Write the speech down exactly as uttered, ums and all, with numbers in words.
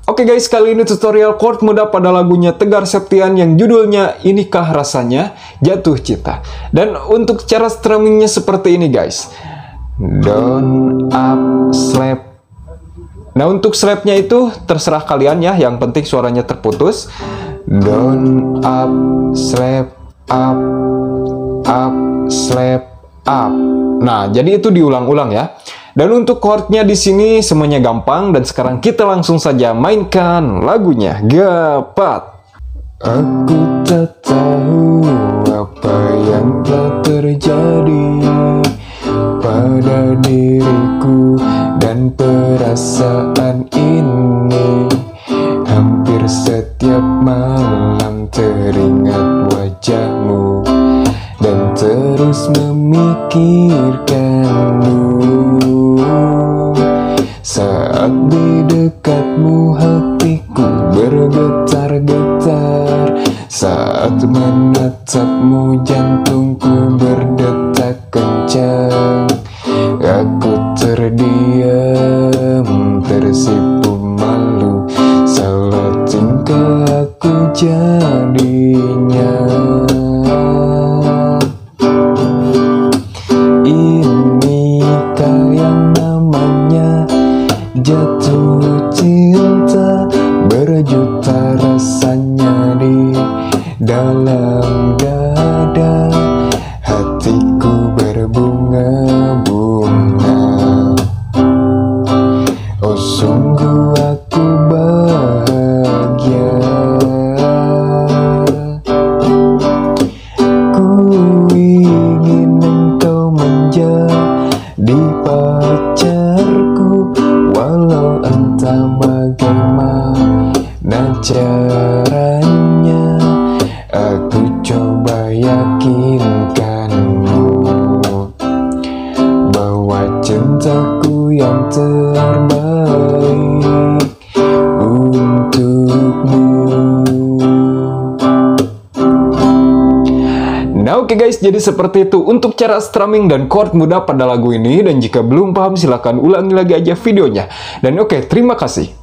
Oke guys, kali ini tutorial chord mudah pada lagunya Tegar Septian yang judulnya Inikah Rasanya Jatuh Cinta. Dan untuk cara strummingnya seperti ini guys. Down, up, slap. Nah untuk slapnya itu terserah kalian ya, yang penting suaranya terputus. Down, up, slap, up, up, slap, up. Nah jadi itu diulang-ulang ya. Dan untuk chordnya di sini semuanya gampang, dan sekarang kita langsung saja mainkan lagunya. Gapat. Aku tak tahu apa yang telah terjadi pada diriku dan perasaan ini. Hampir setiap malam teringat wajahmu dan terus memikirkanmu. Saat di dekatmu hatiku bergetar-getar. Saat menatapmu jantungku berdetak kencang. Aku terdiam, tersipu malu. Salah tingkah aku jadinya. Inikah yang namanya jatuh cinta, berjuta rasanya di dalam dada. Hatiku berbunga-bunga. Oh sungguh aku bahagia. Ku ingin engkau menjadi pacarku, walau entah bagaimana caranya. Aku coba yakinkanmu bahwa cintaku yang terbaik untukmu. Nah oke okay guys, jadi seperti itu untuk cara strumming dan chord mudah pada lagu ini. Dan jika belum paham silahkan ulangi lagi aja videonya. Dan oke okay, terima kasih.